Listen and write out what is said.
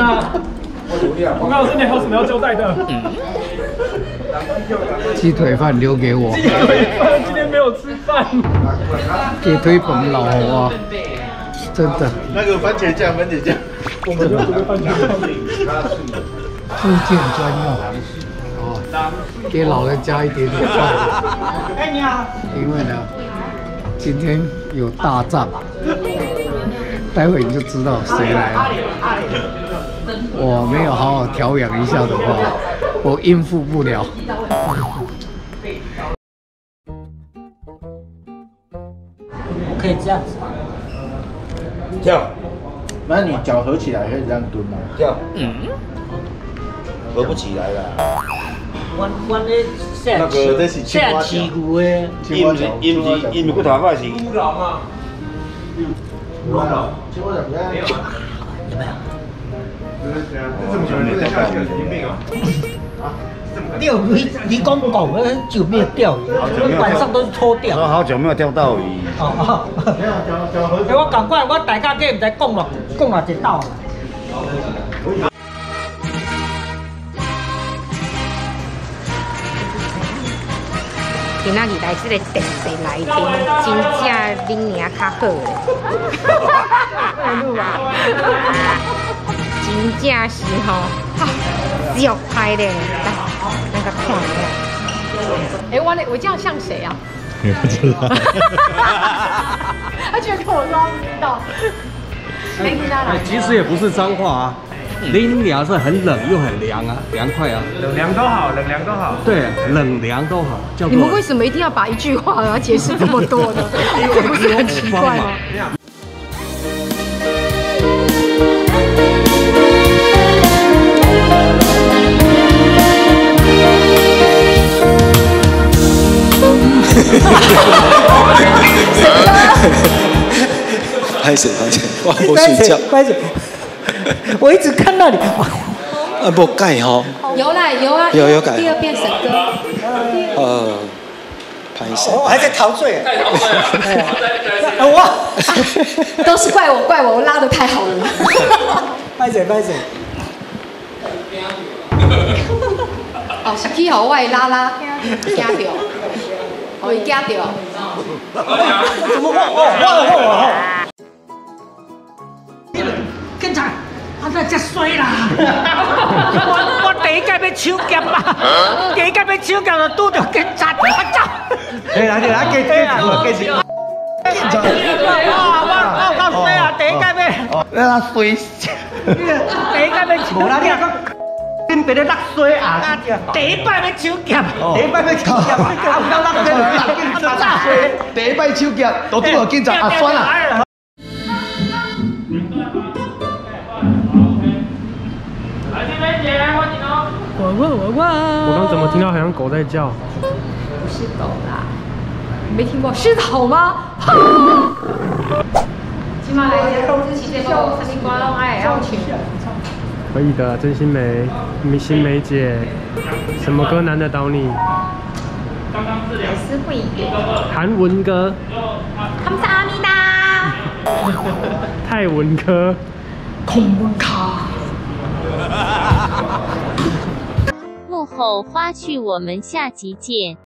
王老师，你还有什么要交代的？ 鸡腿饭留给我。 鸡腿饭今天没有吃饭。 鸡腿饭老啊，真的。 那个番茄酱， 我们就准备番茄酱。 福建专用。哦，给老人家一点点饭。 哎，你好。 因为呢，今天有大战，待会你就知道谁来了。我没有好好调养一下的话，我应付不了。 可以这样子跳。那你脚合起来可以这样蹲吗？跳。合不起来了。 我咧下起牛的， 因为骨头发是。 乌狼啊。 乌狼。青蛙怎么样？ 有没有？ 这怎么可能不能下去？拼命啊！ 钓鱼，你讲很久没有钓鱼，晚上都是拖钓。 好久没有钓到鱼。 哦。哎，我赶快，我大家计唔知讲偌一道。 今仔日来这个电视内面，真正恁娘较好真正是吼，足歹咧，来，那个看一下。哎，我这样像谁啊？ 不知道。 他居然跟我说不知道。没听他来。 其实也不是脏话啊。林凉是很冷又很凉啊，凉快啊， 冷凉都好，冷凉都好。 对，冷凉都好。 你们为什么一定要把一句话要解释这么多呢？这不是很奇怪吗？ 拍谁？哇，我睡觉。 我一直看到你。 啊，不改哈。 有啦，有啊。 有改。 第二遍审歌。 拍谁？ 我还在陶醉。哇！ 都是怪我，我拉得太好了。 拍谁？ 哦，是去互我的拉惊到，互伊惊到。 怎么哇！警察，他在这衰啦！我第一届要抢劫嘛，第一届要抢劫就拄到警察，我走。 来，继续。 警察！我到衰啊！第一届要， 那衰。 第一届要抢。无啦，你讲跟别人落衰啊！第一摆要抢劫， 第一摆抢劫，都拄到警察啊，算啦。 我刚怎么听到好像狗在叫？ 不是狗啦，没听过狮吼吗？起码来一个自己这个三零瓜拢爱要求。 可以的，真心梅，新梅姐，什么歌难得倒你？ 还是会有。 韩文歌。 他们是阿米达。 泰文歌。 空文卡。 幕后花絮，我们下集见。